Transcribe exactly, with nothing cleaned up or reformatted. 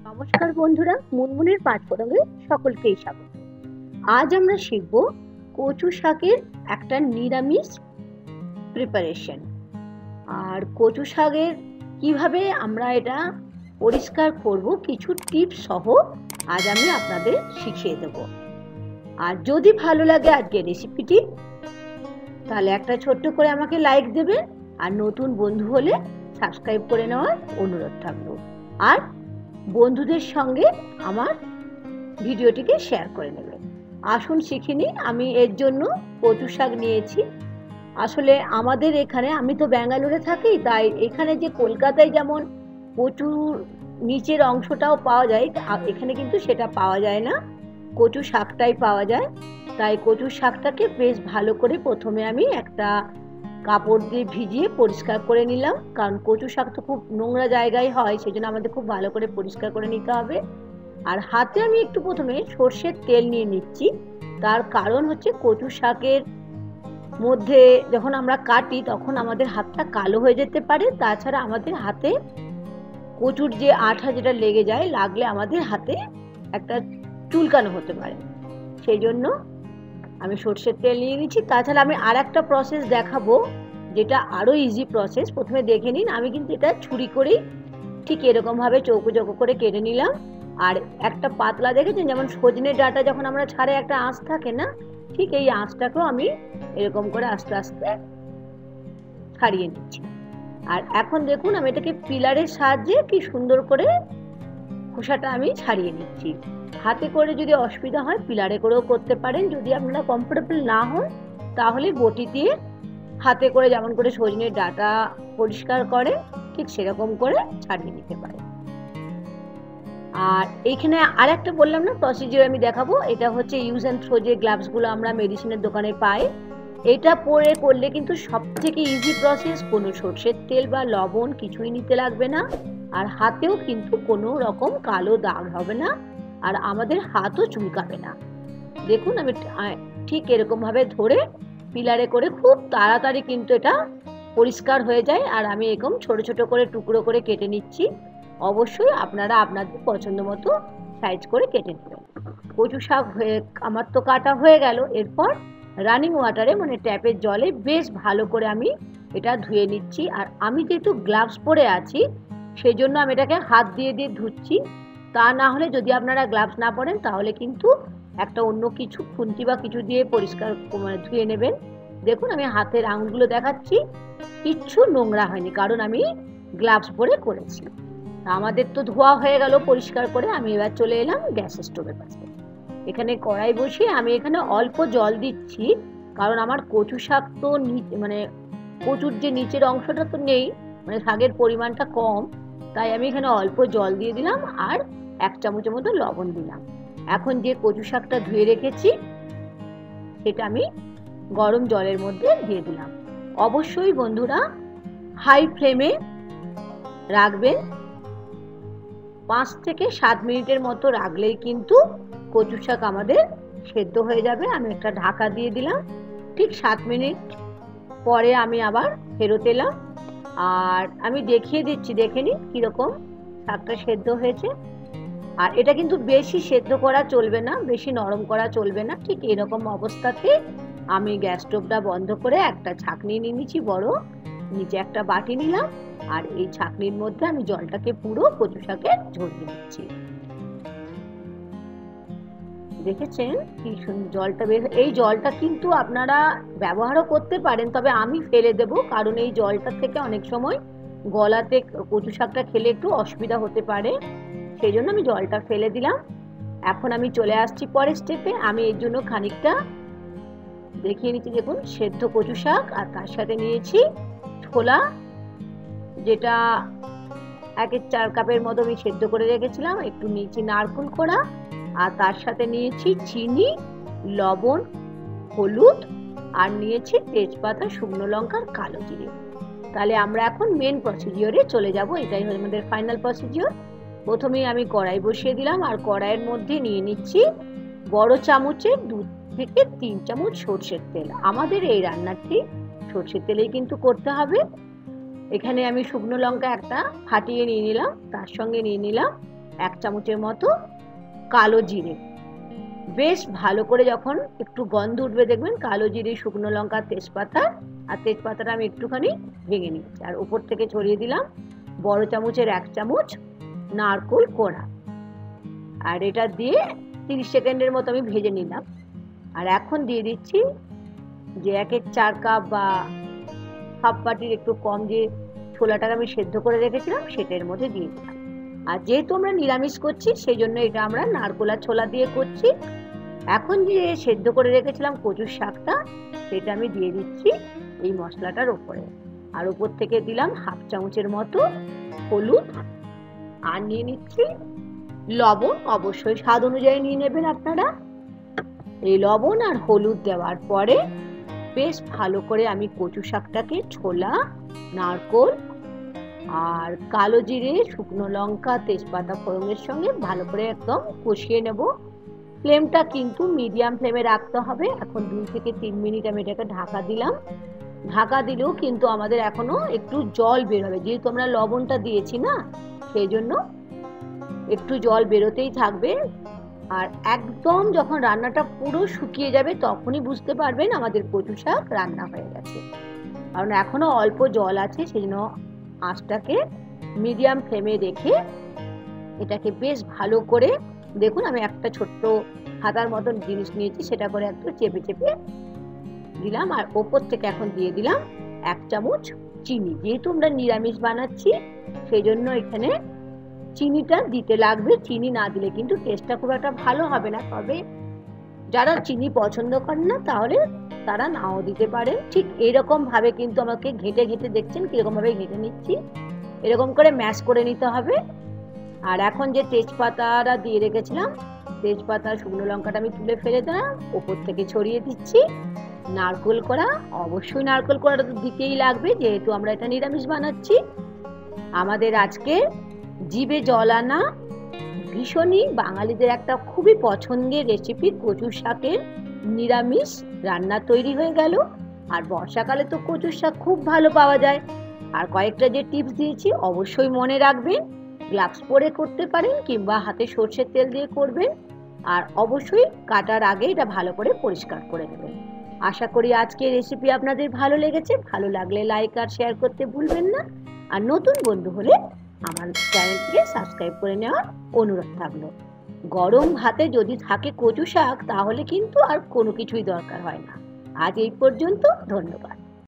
নমস্কার বন্ধুরা, মুনমুনের পাঁচফোড়নে সকলকেই স্বাগত। আজ আমরা শিখব কচু শাকের একটা নিরামিষ প্রিপারেশন। আর কচু শাকের কিভাবে আমরা এটা পরিষ্কার করব কিছু টিপস সহ আজ আমি আপনাদের শিখিয়ে দেব। আর যদি ভালো লাগে আজকের রেসিপিটি, তাহলে একটা ছোট্ট করে আমাকে লাইক দেবেন, আর নতুন বন্ধু হলে সাবস্ক্রাইব করে নেওয়ার অনুরোধ থাকলো। আর বন্ধুদের সঙ্গে আমার ভিডিওটিকে শেয়ার করে নেবেন। আসুন শিখে নিই। আমি এর জন্য কচু শাক নিয়েছি। আসলে আমাদের এখানে, আমি তো ব্যাঙ্গালোরে থাকি, তাই এখানে যে কলকাতায় যেমন কচুর নিচের অংশটাও পাওয়া যায়, এখানে কিন্তু সেটা পাওয়া যায় না, কচু শাকটাই পাওয়া যায়। তাই কচু শাকটাকে বেশ ভালো করে প্রথমে আমি একটা কাপড় দিয়ে ভিজিয়ে পরিষ্কার করে নিলাম, কারণ কচু শাক তো খুব নোংরা জায়গায় হয়, সেজন্য আমাদের খুব ভালো করে পরিষ্কার করে নিতে হবে। আর হাতে আমি একটু প্রথমে সর্ষের তেল নিয়ে নিচ্ছি। তার কারণ হচ্ছে কচু শাকের মধ্যে যখন আমরা কাটি তখন আমাদের হাতটা কালো হয়ে যেতে পারে। তাছাড়া আমাদের হাতে কচুর যে আঠা যেটা লেগে যায়, লাগলে আমাদের হাতে একটা চুলকানো হতে পারে, সেই জন্য আমি সর্ষের তেল নিয়ে নিচ্ছি। তাছাড়া আমি আর একটা প্রসেস দেখাবো, যেটা আরও ইজি প্রসেস। প্রথমে দেখে নিন, আমি কিন্তু এটা ছুরি করেই ঠিক এরকমভাবে চৌকো চৌকো করে কেটে নিলাম। আর একটা পাতলা দেখেছেন, যেমন সজনে ডাঁটা যখন আমরা ছাড়ে একটা আঁশ থাকে না, ঠিক এই আঁশটাকেও আমি এরকম করে আস্তে আস্তে ছাড়িয়ে নিচ্ছি। আর এখন দেখুন, আমি এটাকে পিলারের সাহায্যে কি সুন্দর করে খোসাটা আমি ছাড়িয়ে নিচ্ছি। হাতে করে যদি অসুবিধা হয় পিলারে করেও করতে পারেন। যদি আপনারা কমফোর্টেবল না হন তাহলে বটি দিয়ে হাতে করে, যেমন করে সজনের ডাঁটা পরিষ্কার করে ঠিক সেরকম করে ছাড়িয়ে নিতে পারেন। আর এইখানে আর একটা বললাম না প্রসিডিওর আমি দেখাবো, এটা হচ্ছে ইউজ অ্যান্ড থ্রো যে গ্লাভসগুলো আমরা মেডিসিনের দোকানে পাই, এটা পরে করলে কিন্তু সব থেকে ইজি প্রসেস। কোনো সর্ষের তেল বা লবণ কিছুই নিতে লাগবে না, আর হাতেও কিন্তু কোনো রকম কালো দাগ হবে না, আর আমাদের হাতও চুলকাবে না। দেখুন, আমি ঠিক এরকম ভাবে ধরে পিলারে করে খুব তাড়াতাড়ি কিন্তু এটা পরিষ্কার হয়ে যায়। আর আমি এরকম ছোট ছোট করে টুকরো করে কেটে নিচ্ছি। অবশ্যই আপনারা আপনাদের পছন্দ মতো সাইজ করে কেটে নেবেন। কচু শাক হয়ে আমার তো কাটা হয়ে গেল। এরপর রানিং ওয়াটারে, মানে ট্যাপের জলে বেশ ভালো করে আমি এটা ধুয়ে নিচ্ছি। আর আমি যেহেতু গ্লাভস পরে আছি, সেই জন্য আমি এটাকে হাত দিয়ে দিয়ে ধুচ্ছি। তা না হলে, যদি আপনারা গ্লাভস না পরেন তাহলে কিন্তু একটা অন্য কিছু খুন্তি বা কিছু দিয়ে পরিষ্কার মানে ধুয়ে নেবেন। দেখুন, আমি হাতের আঙুলগুলো দেখাচ্ছি, কিচ্ছু নোংরা হয়নি, কারণ আমি গ্লাভস পরে করেছি। আমাদের তো ধোয়া হয়ে গেল পরিষ্কার করে। আমি এবার চলে এলাম গ্যাস স্টোভের পাশে। এখানে কড়াই বসিয়ে আমি এখানে অল্প জল দিচ্ছি, কারণ আমার কচু শাক তো মানে কচুর যে নিচের অংশটা তো নেই, মানে শাকের পরিমাণটা কম, তাই আমি এখানে অল্প জল দিয়ে দিলাম আর এক চামচের মতো লবণ দিলাম। এখন যে কচু শাকটা ধুয়ে রেখেছি সেটা আমি গরম জলের মধ্যে দিয়ে দিলাম। অবশ্যই বন্ধুরা হাই ফ্লেমে রাখবেন। পাঁচ থেকে সাত মিনিটের মতো রাখলেই কিন্তু কচু শাক আমাদের সেদ্ধ হয়ে যাবে। আমি একটা ঢাকা দিয়ে দিলাম। ঠিক সাত মিনিট পরে আমি আবার ফেরত এলাম, আর আমি দেখিয়ে দিচ্ছি, দেখে নিন কীরকম শাকটা সেদ্ধ হয়েছে। আর এটা কিন্তু বেশি সেদ্ধ করা চলবে না, বেশি নরম করা চলবে না। ঠিক এরকম অবস্থাতে আমি গ্যাস স্টোভটা বন্ধ করে একটা ছাঁকনি নিয়ে নিচ্ছি বড়, নিচে একটা বাটি নিলাম, আর এই ছাঁকনির মধ্যে আমি জলটাকে পুরো কচু শাকে ঝরিয়ে দিচ্ছি। দেখেছেন কি সুন্দর জলটা বের। এই জলটা কিন্তু আপনারা ব্যবহারও করতে পারেন, তবে আমি ফেলে দেব, কারণ এই জলটা থেকে অনেক সময় গলাতে কচু শাকটা খেলে একটু অসুবিধা হতে পারে, সেই জন্য আমি জলটা ফেলে দিলাম। এখন আমি চলে আসছি পরের স্টেপে। আমি এর জন্য খানিকটা দেখিয়ে নিচ্ছি। দেখুন, সেদ্ধ কচু শাক, আর তার সাথে নিয়েছি ছোলা, যেটা একের চার কাপের মতো আমি সেদ্ধ করে রেখেছিলাম। একটু নিয়েছি নারকেল কোড়া, আর তার সাথে নিয়েছি চিনি, লবণ, হলুদ, আর নিয়েছি তেজপাতা, শুকনো লঙ্কা, কালো জিরে। তাহলে আমরা এখন মেন প্রসিডিওরে চলে যাব। এটাই হলো আমাদের ফাইনাল প্রসিডিওর। প্রথমেই আমি কড়াই বসিয়ে দিলাম, আর কড়াইয়ের মধ্যে নিয়ে নিচ্ছি বড় চামচের দু থেকে তিন চামচ সর্ষের তেল। আমাদের এই রান্নাটি সর্ষের তেলেই কিন্তু করতে হবে। এখানে আমি শুকনো লঙ্কা একটা ফাটিয়ে নিয়ে নিলাম, তার সঙ্গে নিয়ে নিলাম এক চামচের মতো কালো জিরে। বেশ ভালো করে যখন একটু গন্ধ উঠবে দেখবেন কালো জিরে, শুকনো লঙ্কা, তেজপাতা, আর তেজপাতাটা আমি একটুখানি ভেঙে নিচ্ছি। আর উপর থেকে ছড়িয়ে দিলাম বড় চামচের এক চামচ নারকোল কোড়া। আর এটা দিয়ে তিরিশ সেকেন্ডের মতো আমি ভেজে নিলাম। আর এখন দিয়ে দিচ্ছি যে একের চার কাপ বা হাফ বাটির একটু কম যে ছোলাটাকে আমি সেদ্ধ করে রেখেছিলাম সেটার মধ্যে দিয়ে দিলাম। আর যেহেতু আমরা নিরামিষ করছি সেই জন্য এটা আমরা নারকোল আর ছোলা দিয়ে করছি। এখন যে সেদ্ধ করে রেখেছিলাম কচুর শাকটা সেটা আমি দিয়ে দিচ্ছি এই মশলাটার উপরে। আর উপর থেকে দিলাম হাফ চামচের মতো হলুদ, আর নিয়ে নিচ্ছি লবণ। অবশ্যই স্বাদ অনুযায়ী নিয়ে নেবেন আপনারা। এই লবণ আর হলুদ দেওয়ার পরে বেশ ভালো করে আমি কচু শাকটাকে ছোলা, নারকোল আর কালো জিরে, শুকনো লঙ্কা, তেজপাতা ফোড়নের সঙ্গে ভালো করে একদম কষিয়ে নেব। ফ্লেমটা কিন্তু মিডিয়াম ফ্লেমে রাখতে হবে। এখন দুই থেকে তিন মিনিট আমি এটাকে ঢাকা দিলাম। ঢাকা দিলেও কিন্তু আমাদের এখনো একটু জল বের হবে, যেহেতু আমরা লবণটা দিয়েছি না, সেই জন্য একটু জল বেরোতেই থাকবে। আর একদম যখন রান্নাটা পুরো শুকিয়ে যাবে তখনই বুঝতে পারবেন আমাদের কচু শাক রান্না হয়ে গেছে। কারণ এখনো অল্প জল আছে, সেই জন্য আঁচটাকে মিডিয়াম ফ্লেমে রেখে এটাকে বেশ ভালো করে, দেখুন আমি একটা ছোট্ট হাতার মতন জিনিস নিয়েছি, সেটা করে একটু চেপে চেপে দিলাম। আর ওপর থেকে এখন দিয়ে দিলাম এক চামচ চিনি। যেহেতু আমরা নিরামিষ বানাচ্ছি সেই জন্য এখানে চিনিটা দিতে লাগবে। চিনি না দিলে কিন্তু টেস্টটা খুব একটা ভালো হবে না। তবে যারা চিনি পছন্দ করেন না তাহলে তারা নাও দিতে পারেন। ঠিক এরকম ভাবে কিন্তু আমাকে ঘেঁটে ঘেঁটে, দেখছেন কিরকম ভাবে ঘেঁটে নিচ্ছি, এরকম করে ম্যাশ করে নিতে হবে। আর এখন যে তেজপাতাটা দিয়ে রেখেছিলাম, তেজপাতা শুকনো লঙ্কাটা আমি তুলে ফেলে দিলাম, ওপর থেকে ছড়িয়ে দিচ্ছি নারকোল কোড়া। অবশ্যই নারকোল কোড়াটা তো দিতেই লাগবে, যেহেতু আমরা এটা নিরামিষ বানাচ্ছি। আমাদের আজকে জিভে জল আনা ভীষণই বাঙালিদের একটা খুবই পছন্দের রেসিপি কচু শাকের নিরামিষ রান্না তৈরি হয়ে গেল। আর বর্ষাকালে তো কচু শাক খুব ভালো পাওয়া যায়। আর কয়েকটা যে টিপস দিয়েছি অবশ্যই মনে রাখবেন। গ্লাভস পরে করতে পারেন কিংবা হাতে সর্ষের তেল দিয়ে করবেন। আর অবশ্যই কাটার আগে এটা ভালো করে পরিষ্কার করে নেবেন। আশা করি আজকের রেসিপি আপনাদের ভালো লেগেছে। ভালো লাগলে লাইক আর শেয়ার করতে ভুলবেন না। আর নতুন বন্ধু হলে আমার চ্যানেলটিকে সাবস্ক্রাইব করে নেওয়ার অনুরোধ থাকলো। গরম ভাতে যদি থাকে কচু শাক তাহলে কিন্তু আর কোনো কিছুই দরকার হয় না। আজ এই পর্যন্ত, ধন্যবাদ।